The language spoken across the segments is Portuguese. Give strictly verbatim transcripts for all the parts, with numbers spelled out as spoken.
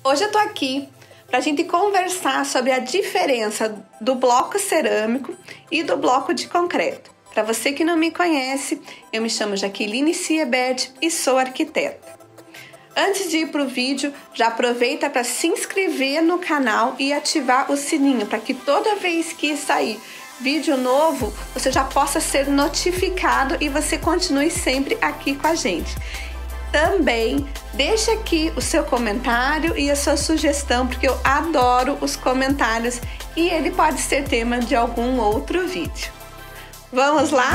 Hoje eu tô aqui para a gente conversar sobre a diferença do bloco cerâmico e do bloco de concreto. Para você que não me conhece, eu me chamo Jaqueline Siebert e sou arquiteta. Antes de ir para o vídeo, já aproveita para se inscrever no canal e ativar o sininho para que toda vez que sair vídeo novo, você já possa ser notificado e você continue sempre aqui com a gente. Também deixa aqui o seu comentário e a sua sugestão, porque eu adoro os comentários e ele pode ser tema de algum outro vídeo. Vamos lá?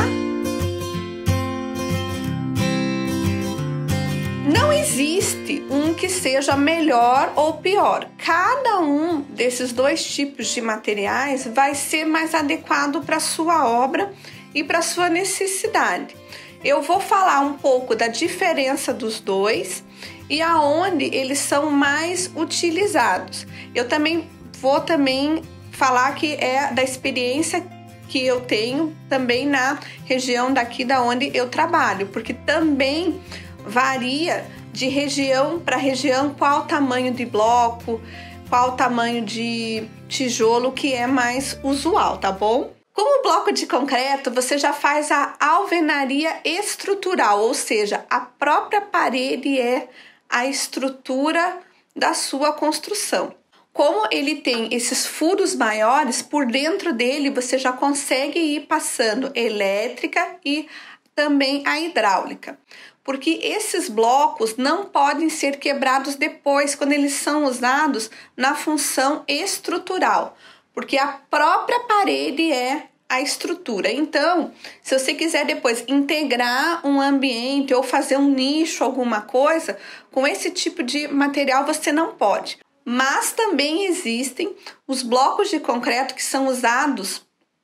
Não existe um que seja melhor ou pior. Cada um desses dois tipos de materiais vai ser mais adequado para a sua obra e para a sua necessidade. Eu vou falar um pouco da diferença dos dois e aonde eles são mais utilizados. Eu também vou também falar que é da experiência que eu tenho também na região daqui da onde eu trabalho, porque também varia de região para região qual o tamanho de bloco, qual o tamanho de tijolo que é mais usual, tá bom? Com o bloco de concreto, você já faz a alvenaria estrutural, ou seja, a própria parede é a estrutura da sua construção. Como ele tem esses furos maiores, por dentro dele você já consegue ir passando elétrica e também a hidráulica. Porque esses blocos não podem ser quebrados depois, quando eles são usados na função estrutural. Porque a própria parede é a estrutura. Então, se você quiser depois integrar um ambiente ou fazer um nicho, alguma coisa, com esse tipo de material você não pode. Mas também existem os blocos de concreto que são usados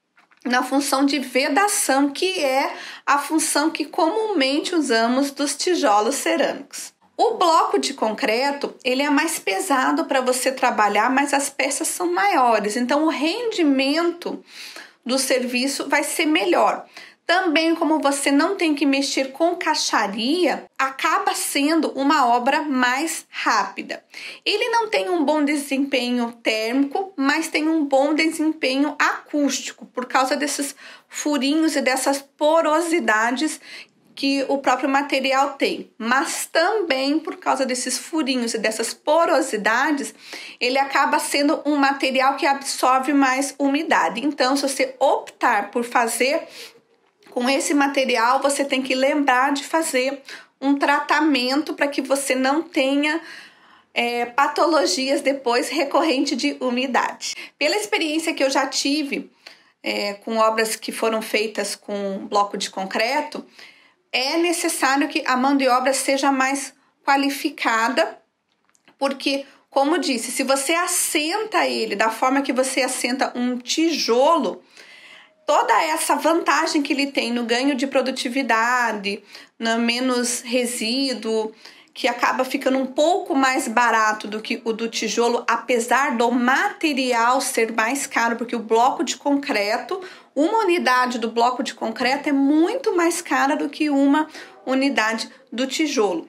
na função de vedação, que é a função que comumente usamos dos tijolos cerâmicos. O bloco de concreto, ele é mais pesado para você trabalhar, mas as peças são maiores, então o rendimento do serviço vai ser melhor. Também, como você não tem que mexer com caixaria, acaba sendo uma obra mais rápida. Ele não tem um bom desempenho térmico, mas tem um bom desempenho acústico, por causa desses furinhos e dessas porosidades que o próprio material tem, mas também por causa desses furinhos e dessas porosidades, ele acaba sendo um material que absorve mais umidade. Então, se você optar por fazer com esse material, você tem que lembrar de fazer um tratamento para que você não tenha é, patologias depois recorrente de umidade. Pela experiência que eu já tive é, com obras que foram feitas com bloco de concreto, é necessário que a mão de obra seja mais qualificada, porque, como disse, se você assenta ele da forma que você assenta um tijolo, toda essa vantagem que ele tem no ganho de produtividade, no menos resíduo, que acaba ficando um pouco mais barato do que o do tijolo, apesar do material ser mais caro, porque o bloco de concreto, uma unidade do bloco de concreto é muito mais cara do que uma unidade do tijolo.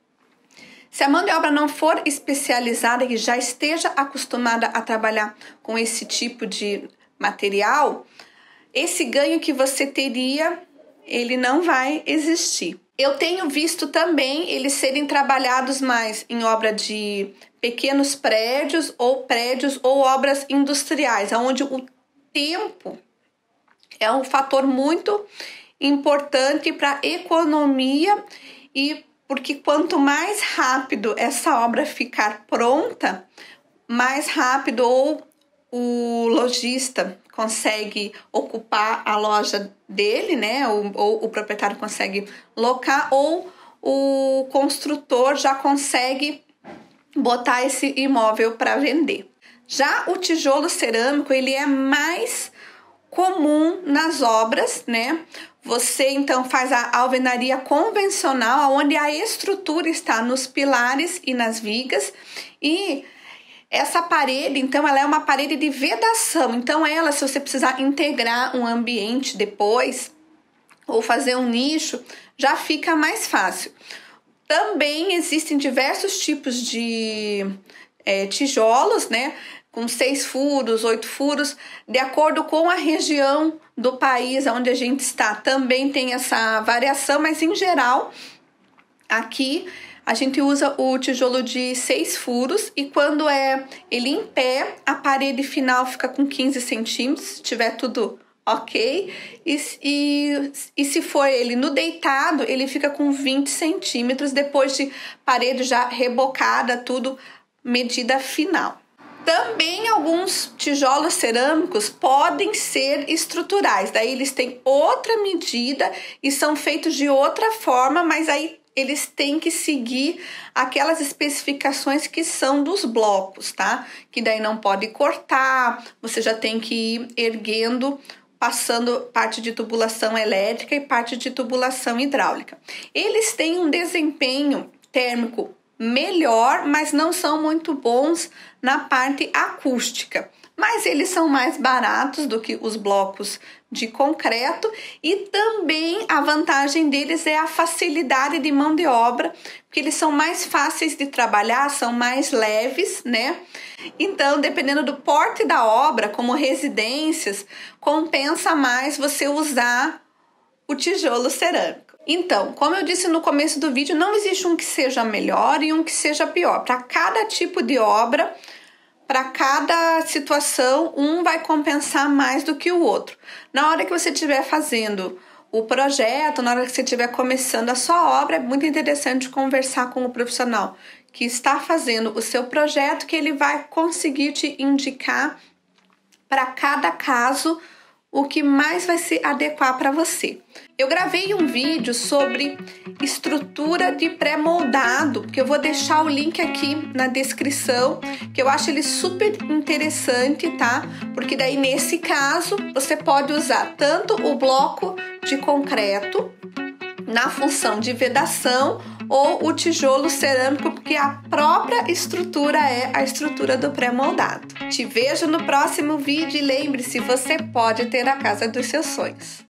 Se a mão de obra não for especializada e já esteja acostumada a trabalhar com esse tipo de material, esse ganho que você teria, ele não vai existir. Eu tenho visto também eles serem trabalhados mais em obra de pequenos prédios ou prédios ou obras industriais, onde o tempo é um fator muito importante para economia e porque quanto mais rápido essa obra ficar pronta, mais rápido ou o lojista consegue ocupar a loja dele, né? Ou, ou o proprietário consegue locar, ou o construtor já consegue botar esse imóvel para vender. Já o tijolo cerâmico, ele é mais comum nas obras, né? Você então faz a alvenaria convencional, onde a estrutura está nos pilares e nas vigas, e essa parede, então, ela é uma parede de vedação. Então, ela, se você precisar integrar um ambiente depois ou fazer um nicho, já fica mais fácil. Também existem diversos tipos de é, tijolos, né? Com seis furos, oito furos, de acordo com a região do país onde a gente está. Também tem essa variação, mas em geral, aqui a gente usa o tijolo de seis furos e quando é ele em pé, a parede final fica com quinze centímetros, se tiver tudo ok. E, e, e se for ele no deitado, ele fica com vinte centímetros, depois de parede já rebocada, tudo, medida final. Também alguns tijolos cerâmicos podem ser estruturais, daí eles têm outra medida e são feitos de outra forma, mas aí eles têm que seguir aquelas especificações que são dos blocos, tá? Que daí não pode cortar, você já tem que ir erguendo, passando parte de tubulação elétrica e parte de tubulação hidráulica. Eles têm um desempenho térmico melhor, mas não são muito bons na parte acústica. Mas eles são mais baratos do que os blocos de concreto e também a vantagem deles é a facilidade de mão de obra, porque eles são mais fáceis de trabalhar, são mais leves, né? Então, dependendo do porte da obra, como residências, compensa mais você usar o tijolo cerâmico. Então, como eu disse no começo do vídeo, não existe um que seja melhor e um que seja pior. Para cada tipo de obra, para cada situação, um vai compensar mais do que o outro. Na hora que você estiver fazendo o projeto, na hora que você estiver começando a sua obra, é muito interessante conversar com o profissional que está fazendo o seu projeto, que ele vai conseguir te indicar para cada caso o que mais vai se adequar para você. Eu gravei um vídeo sobre estrutura de pré-moldado, que eu vou deixar o link aqui na descrição, que eu acho ele super interessante, tá? Porque daí nesse caso você pode usar tanto o bloco de concreto na função de vedação ou o tijolo cerâmico, porque a própria estrutura é a estrutura do pré-moldado. Te vejo no próximo vídeo e lembre-se, você pode ter a casa dos seus sonhos.